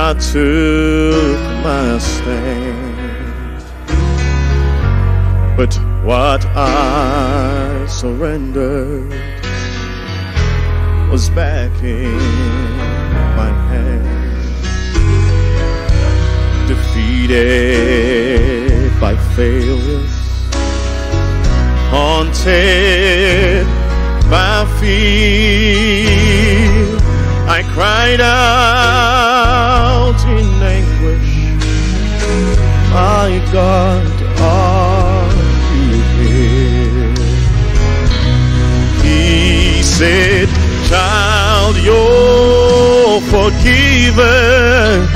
I took my stand, but what I surrendered was back in my hand. Defeated by failures, haunted by fear, I cried out in anguish, my God, are you here? He said, child, you're forgiven,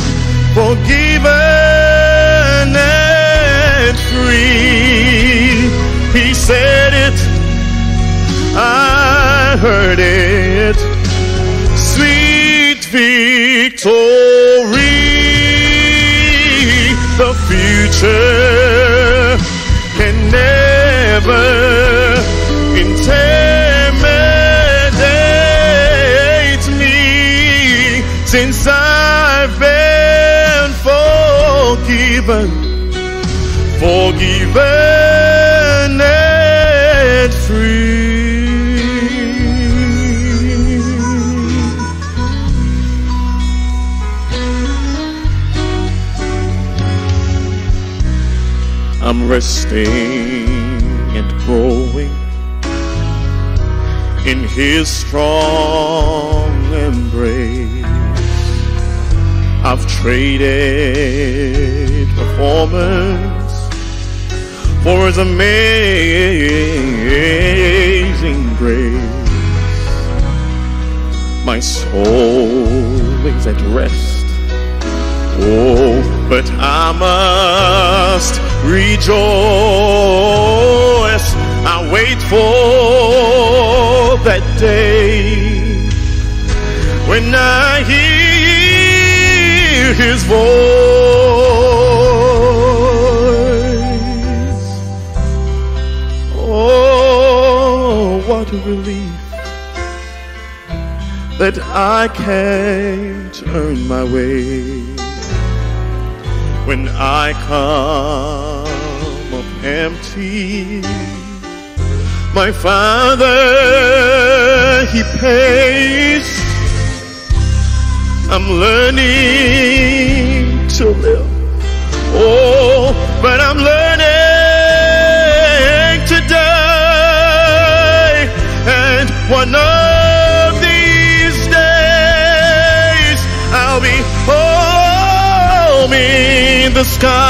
forgiven and free. He said it, I heard it, sweet victory. The future can never intimidate me, since I've been forgiven, forgiven and free. I'm resting and growing in His strong embrace. I've traded performance for His amazing grace. My soul is at rest. Oh, but I must rejoice. I wait for that day when I hear His voice. Oh, what a relief that I can't earn my way. When I come up empty, my Father, He pays. I'm learning to live. Oh, but I'm learning to die. And one of these days, I'll be home in the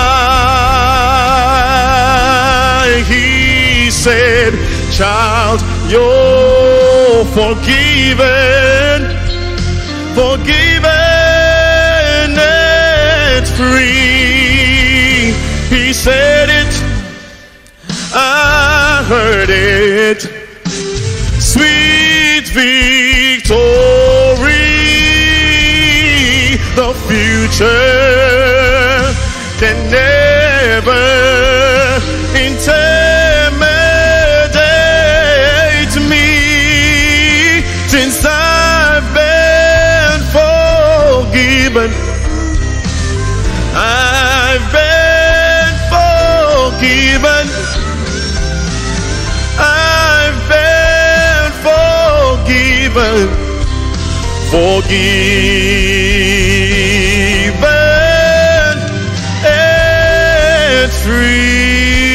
sky. He said, child, you're forgiven, forgiven and free. He said it, I heard it, sweet victory. The future can never intimidate me, since I've been forgiven. I've been forgiven. I've been forgiven. Forgiven and free.